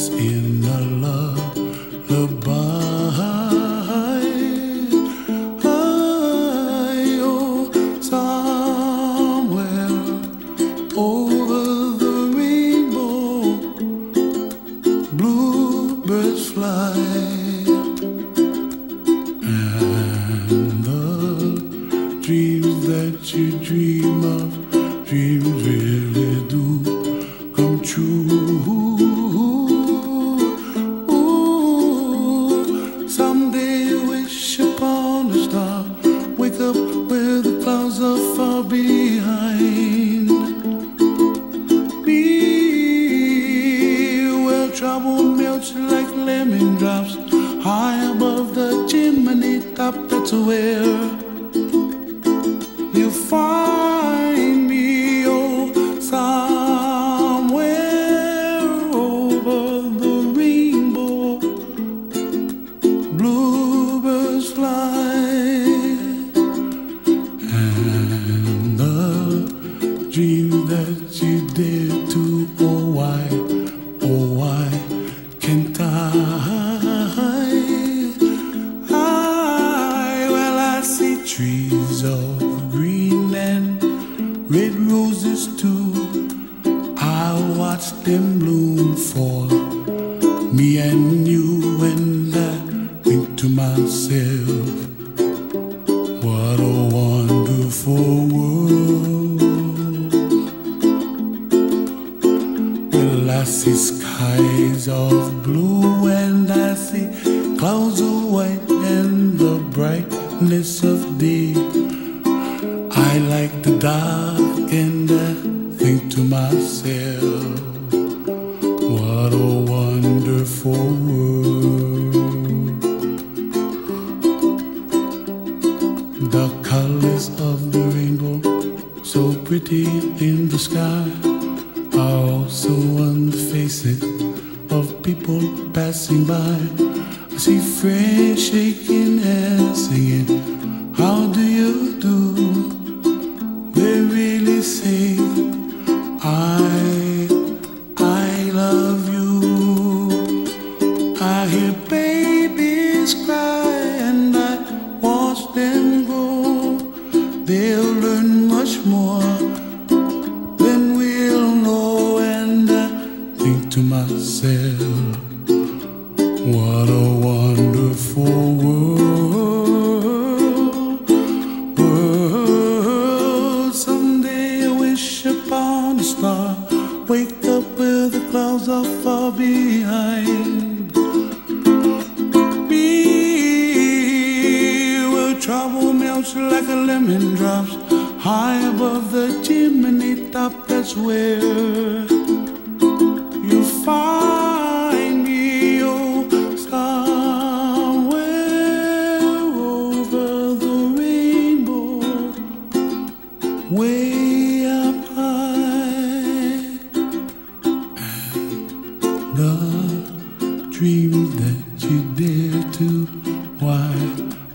voice in a lullaby. Oh, somewhere over the rainbow, bluebirds fly, and the dreams that you dream of, dreams really do come true. Ooh, someday wish upon a star, wake up where the clouds are far behind me, where trouble melts like lemon drops high above the chimney top. That's where you find me. Oh, somewhere over the rainbow, bluebirds fly, and the dreams that you dare to, oh why can't I? Well, I see trees of green and red roses too. I watch them bloom for me and you, and I think to myself, what a wonderful world. Well, I see skies of blue and I see clouds of white and the brightness of day. I like the dark and I think to myself, what a wonderful world. The colors of the rainbow, so pretty in the sky, are also on the faces of people passing by. I see friends shaking hands singing, how do you do? They really say, I love you. I hear babies cry and I watch them grow. They'll learn much more than we'll know, and I think to myself, what a wonderful world. Someday I wish upon a star, wake up where the clouds are far behind me, where trouble melts like a lemon drops high above the chimney top. That's where you find me. Oh, somewhere over the rainbow, way up high, and the dreams that you dare to, why